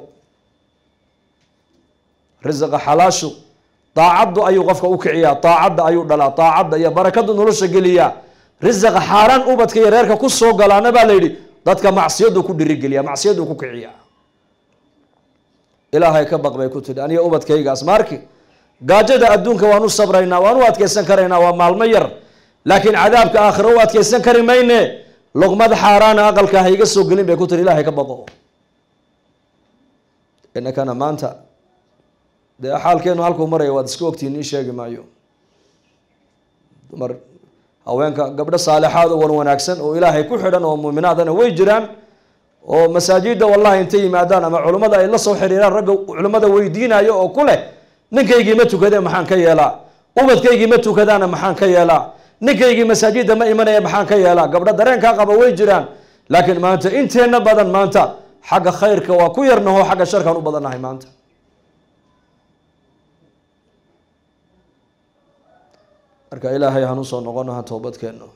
risiqa xalaashu daacaddu ayuu qofka u kiciyaa daacadda ayuu dhalaa daacadda iyo barakadu nolosha geliyaa risiqa xaaraan ubadka iyo reerka ku soo galaana baa la yidhi dadka macsiyadu ku dhirigeliya macsiyadu ku kiciya ilaahay ka baq bay ku tidhi aniga ubadkaygaas maarki gaajada adduunka waan u sabraynaa waan u adkaysan karaynaa waa maalmo yar laakiin cadaabka aakhiro u adkaysan kari mayne luqmad xaaraana aqalka ha iga soo gelin bay ku tihi ilaahay ka baqo inakana maanta dee xaalkeenu halkuu maraya waad iska ogtiin ii sheegi maayo dumar haweenka gabdho saalixaad oo wan wanaagsan oo ilaahay ku xidhan oo muuminaadana way jiraan oo masaajida wallahi intay yimaadaan ama culimmada ay la soo xiriiraan ragga culimmada weydiinayo oo ku leh ninkaygii ma tukadee maxaan ka yeelaa ubadkaygii ma tukadaana maxaan ka yeelaa ninkaygii masaajida ma imanaya maxaan ka yeelaa gabdho dareenkaa qaba way jiraan laakiin maanta inteena badan maanta xagga khayrka waa ku yarnaho xagga sharkaan u badannahay maanta marka ilaahay hanu soo noqonaha toobadkeenno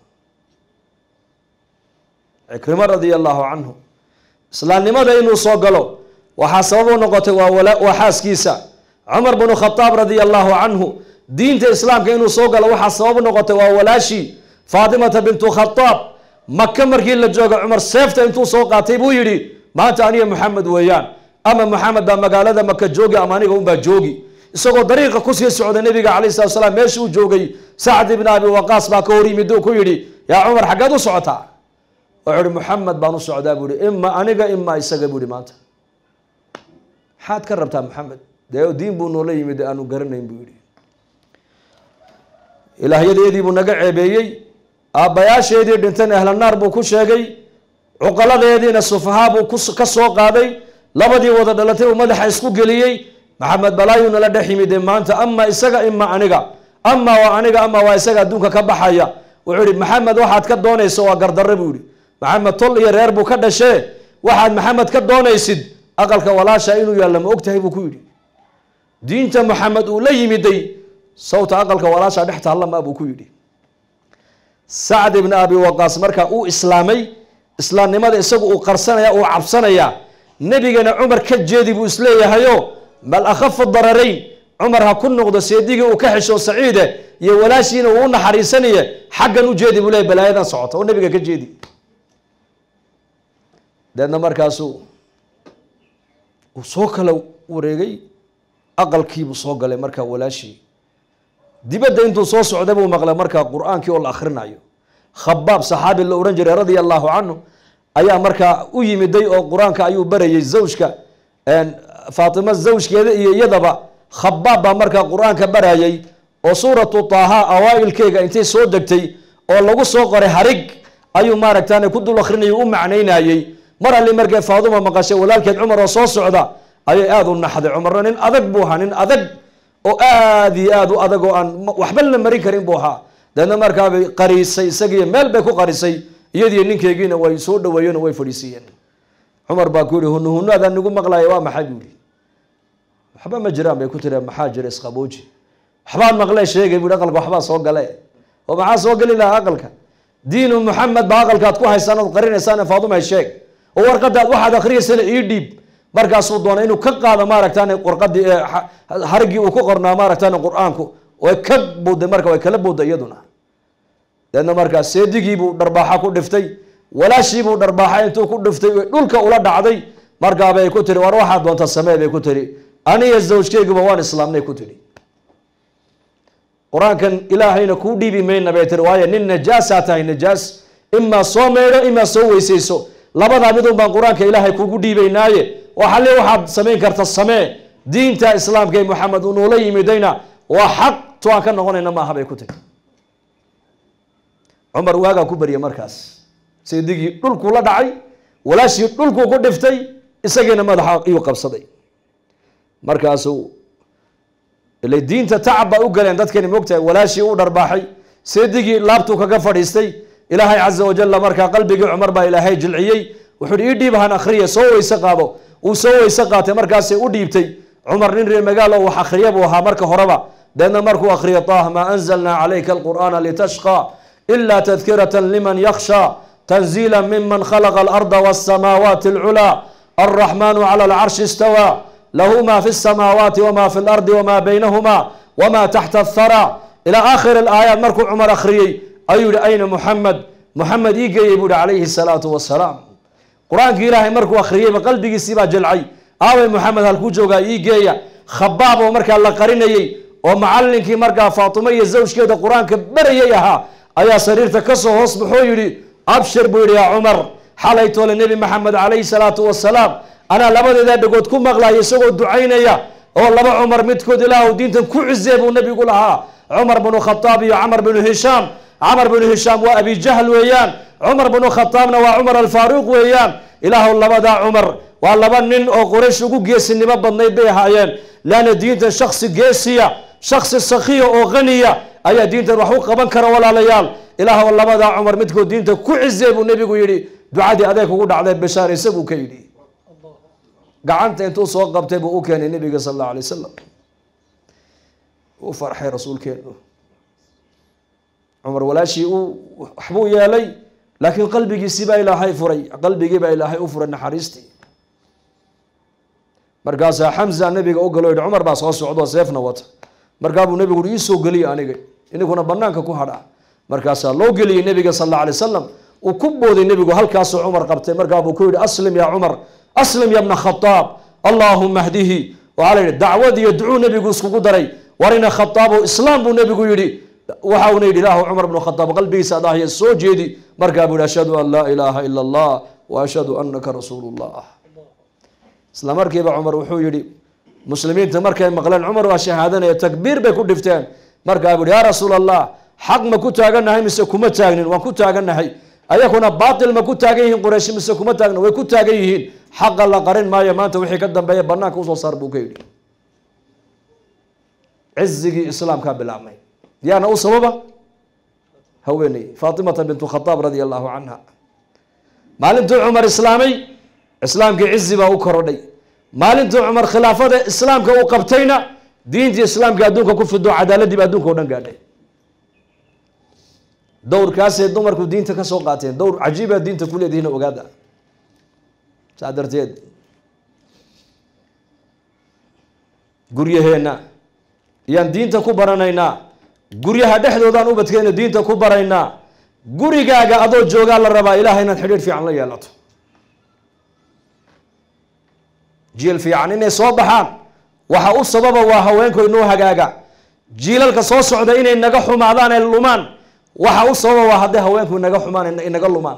cikrimo radia allahu canhu islaamnimada inuu soo galo waxaa sabab u noqotay waa xaaskiisa cumar bnu khadaab radia allahu canhu diinta islaamka inuu soo galo waxaa sabab u noqotay waa walaashii faatimata bintu khadaab maka markii la jooga cumar seefta intuu soo qaatay buu yidhi maanta aniga maxamed weeyaan ama maxamed baa magaalada maka joogi ama aniga unbaa joogi isagoo dariiqa kusii socda nabiga calayh salatu salaam meesha uu joogay sacd ibn abi waqaas baa ka hor yimid uu ku yidhi yaa cumar xaggeed u socotaa wuxuu ihi maxamed baan u socdaa buu ihi ima aniga ima isaga buu ihi maanta maxaad ka rabtaa maxamed dee diin buu noola yimid aanu garanayn buu yidhi ilaahyadeedii buu naga ceebeeyey aabbayaasheedii dhintan ahla naar buu ku sheegay cuqaladeediina sufahaa buu ka soo qaaday labadii wada dhalatay uu madaxa isku geliyey maxamed balaayuu nala dhex yimid maanta ama isaga ima aniga ama waa aniga ama waa isaga adduunka ka baxaya wuxuu ihi maxamed waxaad ka doonayso waa gardarre buu yihi maxamed tol iyo reer buu ka dhashee waxaad maxamed ka doonaysid aqalka walaasha inuu yaalla ma og tahay buu ku yidhi diinta maxamed uu la yimiday sawta aqalka walaasha dhex taallama buu ku yidhi sacd ibn abi waqaas markaa uu islaamay islaamnimada isagu uu qarsanaya uu cabsanaya nebigana cumar ka jeedi buu isleeyahayo bal akhafu dararayn cumar ha ku noqdo seedigii uu ka xesho saciide iyo walaashiina uu u naxariisanaye xaggan u jeedi buu leeyahy balaayadan socota oo nebiga ka jeedi deedna markaasuu uu soo kala wareegay aqalkiibuu soo galay markaa walaashii dibadda intuu soo socday buu maqlay markaa qur-aankii oo la akhrinayo khabaab saxaabi la ohan jiray radia allahu canhu ayaa markaa u yimiday oo qur-aanka ayuu barayay zawjka faatima zawjkeeda iyo iyadaba khabaab baa markaa qur-aanka barayay وسورة طه أوائل كيغا انتي سو دغتي oo lagu soo qoray harig ayuu maaragtaan ku dul akhrinay u macnaynayay mar alle markay Faaduma maqashay walaalkeed Umar oo soo socda ayay aad u naxday Umar nin adag buu ahaa nin adag oo aad iyo aad u adag oo aan waxba la marin karin buu ahaa dadna markaa bay qariisay isagii meel bay ku qarisay iyadii ninkeegiina way soo dhaweeyeen way fadhiisiyeen Umar baa ku yiri hunuunada nagu maqlay waa maxay buu waxba ma jiraan bay ku tireen maxaa jira isqabooji waxba maqlay sheegay buu aqalka waxba soo galay oo maxaa soo gali lahaa aqalka diinu Muhammad baa aqalkaad ku haysan oo qarinaysaan Faaduma ay sheeg oo warqadaad waxaad akhriyaysan ii dhiib markaas uu doonay inuu ka qaado maaragtaan warqadii harigi uu ku qornaa maaragtaan quraanku way ka buuday marka way kala buuday iyaduna dadna markaas seedigii buu dharbaaxa ku dhiftay walaashii buu dharbaaxa intuu ku dhiftay dhulka ula dhacday markaa bay ku tiri war waxaad doonta samee bay ku tiri aniga zawjkeyguba waan islaamnay ku tiri قرآن كان إلهينا كودي بمين نبيتر وايا نين نجاسة تاي نجاس إما صوميرو إما سوي سيسو لبدا بدون بان قرآن كإلهي كودي بيناي وحلي واحد سمين كرت السماء دين تا إسلام كي محمد ونولي مدينة وحق تواكن هون إنما هبي كتب عمر واقع كبر يا مركز سيدي دول كولا داعي ولا شيء دول كو قدفتي إسقينا ما ضحى يوقف صدي مركزه اللي دين تتعب أوجل عند ذاتك المقطع ولا شيء ودرباحي سيدي لابتو كجفر يستي إلهي عز وجل مركا قلبي عمر با إلهي جلعيي وحد يدي بها نخريه سوي سقابه وسوي سقات مركا سيودي بتي عمر ننري المقالة وحخريه بوها مركا هربا لأن مركو أخري طه ما أنزلنا عليك القرآن لتشقى إلا تذكرة لمن يخشى تنزيلا ممن خلق الأرض والسماوات العلى الرحمن على العرش استوى له ما في السماوات وما في الأرض وما بينهما وما تحت الثرى إلى آخر الآيات مركو عمر أخري أيود أين محمد محمد يجي يبود عليه الصلاة والسلام قرآن إلهي مركو أخري بقلبي سيبا جلعي آوي محمد هالكوجوغا يجي خباب ومركا الله قريني ومعلنك مركا فاطمة الزوج كده قرآن كبريها أيا سرير تكسو اصبحوا يري أبشر بوري يا عمر حاليت النبي محمد عليه الصلاة والسلام أنا لبد إذا بقول كم مغلا يسوع الدعين يا والله ما عمر متكود له ودين كل عزيب والنبي يقولها عمر بن الخطاب وعمر بن هشام عمر بن هشام وأبي جهل ويان عمر بن الخطاب وعمر الفاروق ويان إله الله بدا عمر والله بنن أو قريش وجو جيس النبى بني بيها عيان لأن دين شخص جيسية شخص سخية أو غنية أي دين الوحوق بنكر ولا ليال إله الله بدا عمر متكود دين كل عزيب والنبي يقولي دعادي أذاك وقول على بشار يسبو كيدي قعنت انتو سو قبتي بو كان النبي صلى الله عليه وسلم وفرحي رسول كينو عمر ولا شيء وحبو يا لي لكن قلبي سيبا الى هاي فري قلبي جيبا الى هاي افر نحريستي مرقاس حمزه النبي او قالوا عمر با سو سودو سيفنا وات مرقابو النبي يقول يسو غلي انيغا انكونا بنانكا كو هدا مرقاس لو غلي النبي صلى الله عليه وسلم وكبودي النبي هلكاس عمر قبتي مرقابو كو اسلم يا عمر أسلم يا ابن خطاب اللهم اهديه وعلى الدعوة يدعو نبي سكو دري ورنا خطاب إسلام بو نبي يري وحاول يدي له عمر بن الخطاب قلبي ساده السوجيدي مركب أشهد أن لا إله إلا الله وأشهد أنك رسول الله إسلام مركب عمر وحو يدي مسلمين تمركب مقلن عمر وشهادنا تكبير بكل دفتان مركب يا رسول الله حق ما كنت أجنها هي مسكومة تاجن وكنت أجنها هي أيكون باطل ما كنت أجيهن قريش مسكومة تاجن وكنت أجيهن حق الله قرن ما يمانت وحي قدام بيا بناك وصل صار بوكيري عزقي إسلام كان بالعمي دي أنا أصببه هوني فاطمة بنت الخطاب رضي الله عنها ما لنتو عمر إسلامي إسلام كي عزي با وكردي ما لنتو عمر خلافة إسلام كي وقبتينا دين دي إسلام كي أدونك كف الدو عدالة دي بأدونك ودن قادي دور كاسي دمر كو دين تكسو قاتين دور عجيبة دين تكولي دين وقادا سادرتيد guryaheena yaan diinta ku baranaynaa guryaha dhexdoodaan u badkeena diinta ku baraynaa gurigaaga adoo joogaa la rabaa ilaahay inaad xidhiidh fiican la yeelato jiil fiican inay soo baxaan waxa u sababa waa haweenku inoo hagaaga jiilalka soo socda inay naga xumaadaan ee lumaan waxa u sababa waa haddii haweenku naga xumaan inaga lumaan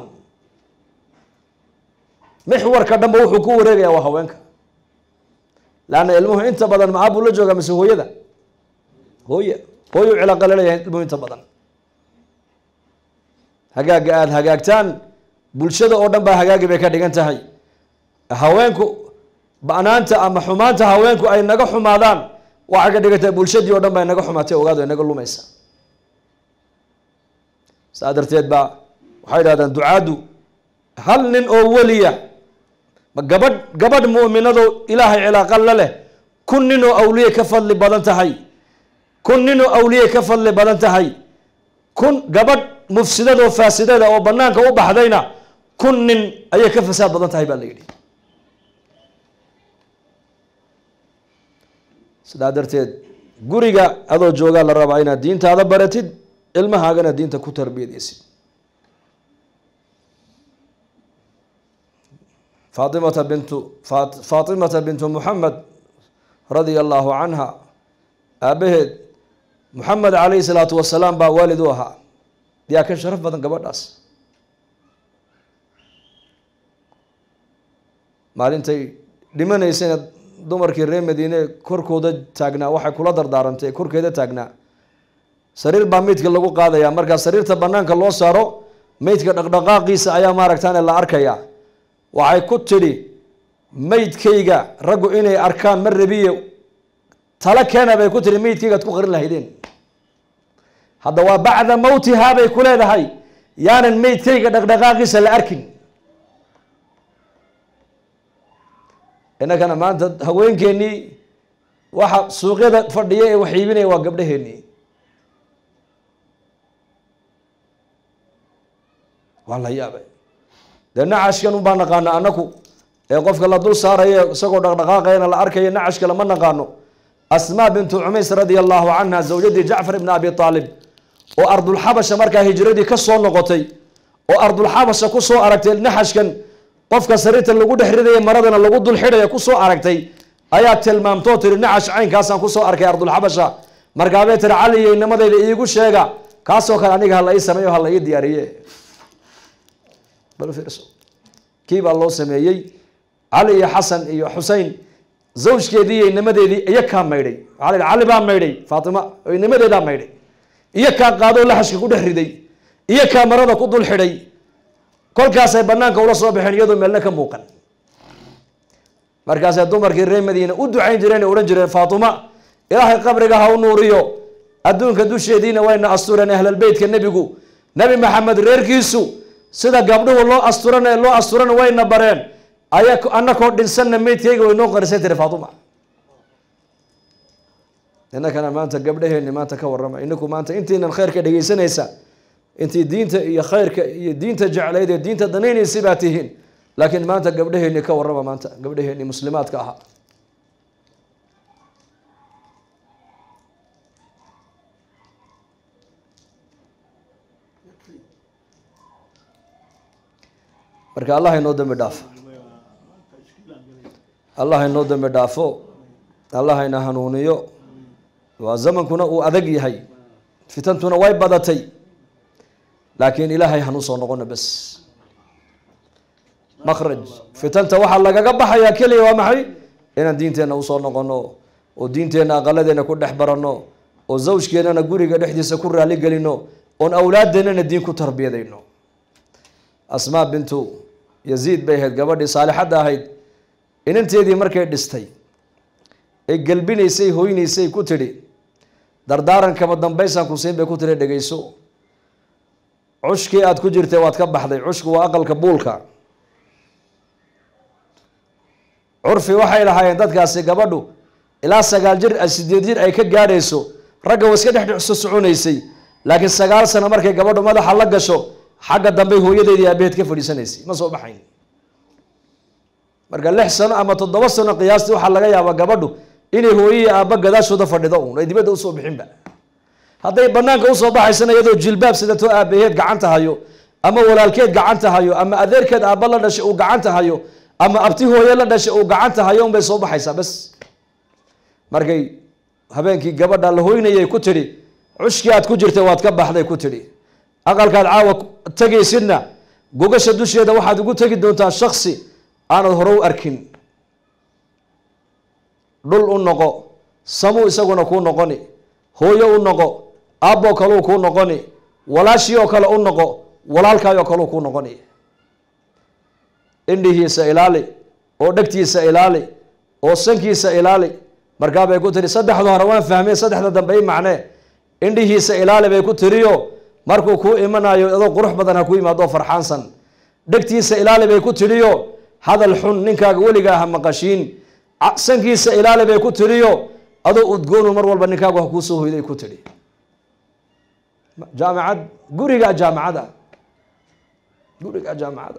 محورka dhanba wuxuu ku wareegayaa waa haweenka laana ilmuhu inta badan ma abu la jooga mise hooyada hooya hooyo cilaaqo la leeyahay ilmuhu inta badan hagaaga aada hagaagtaan bulshada oo dhan baa hagaagi bay ka dhigan tahay haweenku banaanta ama xumaanta haweenku ay naga xumaadaan waxay ka dhigan tahay bulshadii oo dhan baa naga xumaatay ogaado ay naga lumaysa saa darteed baa waxay yidhahdaan ducaadu hal nin oo weliya gabadh gabadh mu'minado ilaahay cilaaqo la leh kun nin oo awliye ka fadli badan tahay kun nin oo awliye ka fadli badan tahay kun gabadh mufsidada oo faasidada oo banaanka u baxdayna kun nin ayay ka fasaad badan tahay baa la yidhi sidaa darteed guriga adoo joogaa la rabaa inaad diintaada baratid ilmahaagana diinta ku tarbiyadaysid faatimata bintu faatimata bintu muxamed radia allahu canha aabaheed muxamed calayhi salaatu wasalaam baa waalid u ahaa yaa ka sharaf badan gabadhaas maalintay dhimanaysayna dumarkii reer madiine korkooda taagnaa waxay kula dardaarantay korkeeda taagnaa sariir baa meydka lagu qaadayaa markaa sariirta banaanka loo saaro meydka dhaqdhaqaaqiisa ayaa maaragtaan la arkayaa waxay ku tidhi meydkayga raggu inay arkaan ma rabiye tala keena bay ku tihi meydkayga ad ku qarin lahaydeen hadda waa bacda mawtihaa bay ku leedahay yaanan meydkayga dhaqdhaqaaqiisa la arkin innakana maanta haweenkeennii waxa suuqyada fadhiya ee wax iibinaya waa gabdhaheennii waa la yaabay dee nacashkan unbaa naqaana anaku ee qofka la dul saarayo isagoo dhaqdhaqaaqayana la arkayo nacashka lama naqaano asmaa bintu cumays radia allahu canha zawjadii jacfar ibn abi aalib oo ardulxabasha markaa hijradii ka soo noqotay oo ardulxabasha ku soo aragtay naxashkan qofka sariirta lagu dhex ridaya maradana lagu dul xidhaya ku soo aragtay ayaa tilmaamtoo tiri nacash caynkaasaan kusoo arkay ardulxabasha markaabay tiri cali iyo inamadayda iigu sheega kaasoo kale aniga hala ii sameeyo hala ii diyaariye kii baa loo sameeyey cali iyo xasan iyo xusein zawjkeedii iyo inamadeedii iyo kaa maydhay waaa la cali baa maydhay faatima oo inamadeedaa maydhay iyo kaa qaadoo laxashka ku dhex riday iyo kaa marada ku dul xidhay kolkaasay banaanka ula soo baxeen iyadoo meelna ka muuqan markaasay dumarkii reer madiina u ducayn jireen odhan jireen faatima ilaahay qabriga ha u nuuriyo adduunka dusheediina wayna astureen ahlalbeytka nebigu nebi maxamed reerkiisu sida gabdhuhu loo asturan ee loo asturan wayna bareen aya anakoo dhinsanna meydkayga way noo qarisay tiri faatima innakana maanta gabdhaheenni maanta ka warrama inaku maanta intiinan khayrka dhegaysanaysa intii diinta iyo khayrka iyo diinta jeclayd ee diinta danaynaysa baa tihiin laakiin maanta gabdhaheenni ka warrama maanta gabdhaheenni muslimaadka ahaa marka allah inoo dambi dhaafo allah inoo dambi dhaafo allah ina hanuuniyo waa zamankuna uu adag yahay fitantuna way badatay laakiin ilaahay hanu soo noqono bas makhraj fitanta waxaa lagaga baxayaa keliya waa maxay inaan diinteenna usoo noqono oo diinteenna aqaladeena ku dhex baranno oo zawjkeennana guriga dhexdiisa ku raali gelino oon awlaadeennana diin ku tarbiyadayno asmaa bintu yaziid bay ahayd gabadhii saalixadda ahayd inanteedii markay dhistay ay gelbinaysay hoynaysay ku tidhi dardaarankama dambaysaan ku siin bay ku tidhi dhegayso cushkii aada ku jirtay waad ka baxday cushku waa aqalka buulka curfi waxay lahaayeen dadkaasi gabadhu ilaa sagaal jir sideed jir ay ka gaadhayso ragga wa iska dhex dhexso soconaysay laakiin sagaal sano markay gabadhu madaxa la gasho xagga dambe hooyadeedii aabaheed ka fadhiisanaysay ma soo baxayn marka lix sano ama toddoba sano qiyaastii waxaa laga yaabaa gabadhu inay hooyihii aabba gadaashooda fadhido uun ay dibadda usoo bixinba hadday banaanka usoo baxaysana iyadoo jilbaab sidatoo aabaheed gacanta hayo ama walaalkeed gacanta hayo ama adeerkeed aabba la dhashay uu gacanta hayo ama abti hooye la dhashay uu gacanta hayo unbay soo baxaysaa bas markay habeenkii gabadha la hoynayay ku tidhi cushkii aad ku jirtay waad ka baxday ku tidhi aqalkaad caawa tegaysidna gogasha dusheeda waxaad ugu tegi doontaa shaksi aanad hore u arkin dhul u noqo samuu isaguna kuu noqoni hooyo u noqo aabboo kaleu kuu noqoni walaashii oo kale u noqo walaalkaayoo kaleu kuu noqoni indhihiisa ilaali oo dhegtiisa ilaali oo sankiisa ilaali markaa bay ku tiri saddexda hore waan fahmeen saddexda dambe i macnee indhihiisa ilaali bay ku tiriyo markuu kuu imanayo adoo qurux badan ha ku yimaado farxaansan dhegtiisa ilaali bay ku tiriyo hadal xun ninkaaga weligaa ha maqashiin sankiisa ilaali bay ku tiriyo adoo udgoonu mar walba ninkaagu ha kuusoo hoyday ku tiri jaamacad gurigaa jaamacada gurigaa jaamacada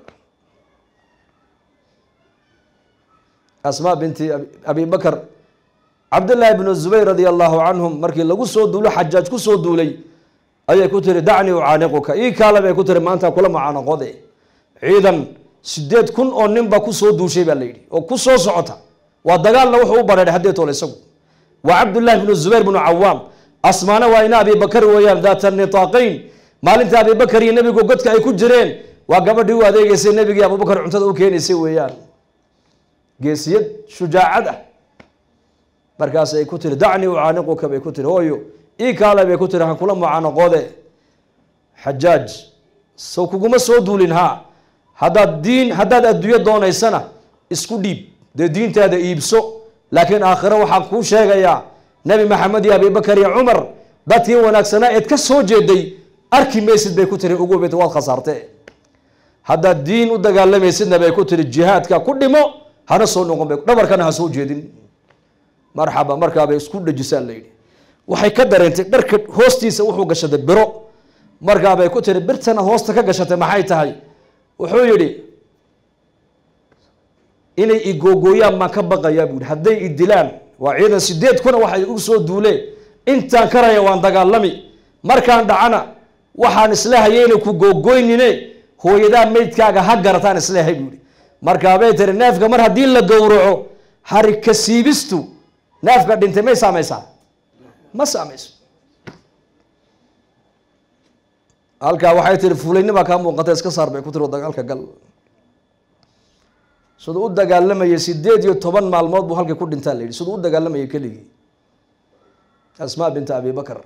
asmaa binti abi bakar cabdillaahi bnu zubayr radia allahu canhum markii lagu soo duulo xajaaj ku soo duulay ayay ku tiri dacnii ucaaniquka ii kaale bay ku tiri maanta kula mucaanaqode ciidan sideed kun oo ninba kusoo duushay baa la yidhi oo ku soo socota waa dagaalna wuxuu u bareedhay haddee toole isagu waa cabdullaahi bnu zubayr bnu cawaam asmaana waa ina abi bakar weeyaan daata nitaaqayn maalinta abi bakar iyo nebigu godka ay ku jireen waa gabadhii u adeegeysay nebigii abubakar cuntada u keenaysay weeyaan geesiyad shujaacad ah markaas ay ku tiri dacnii ucaaniquka bay ku tiri hooyo ii kaale bay ku tiri han kula mucaanaqoode xajaaj sow kuguma soo duulin haa haddaad diin haddaad adduunyo doonaysana isku dhiib dee diintaada iibso laakiin aakhiro waxaan kuu sheegayaa nebi maxamed iyo abibakar iyo cumar dadkii wanaagsanaa eed ka soo jeeday arki maysid bay ku tiri ugu bit waad khasaarte haddaad diin u dagaalamaysidna bay ku tiri jihaadka ku dhimo hana soo noqon bay dhabarkana ha soo jeedin marxaba markaabay isku dhajisaan la yidhi waxay ka dareentay dharka hoostiisa wuxuu gashaday biro markaabay ku tiri birtana hoosta ka gashatay maxay tahay wuxuu yidhi inay igoogooyaan maan ka baqayaa buu yidhi hadday i dilaan waa ciidan sideed kuna waxay igu soo duuleen intaan karaya waan dagaalami markaan dhacana waxaan isla hayay inay ku googooynine hooyadaa maydkaaga ha garataan isla hay buu yidhi markaabay tiri neefka mar haddii la gowraco harika siibistu neefka dhintay may saamaysaa ma saamayso halkaa waxay tiri fuulaynibaa kaa muuqata iska saar bay ku tiri dagaalka gal siduu u dagaalamayay sideed iyo toban maalmood buu halkii ku dhintaa la yidhi siduu u dagaalamayay keligii asmaa binta abi bakar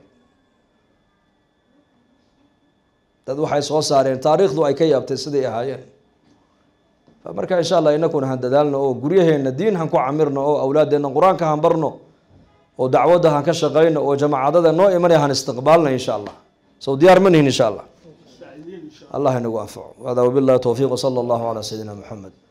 dad waxay soo saareen taariikhdu ay ka yaabtay siday ahaayeen marka insha allah inakuna han dadaalno oo guryaheena diin han ku camirno oo awlaadeenna qur-aanka han barno oo dacwadda han ka shaqayno oo jamaacadada noo imanaya han istiqbaalna insha allah سو ديار منهن إن شاء الله الله ينوافع هذا وبالله توفيق صلى الله على سيدنا محمد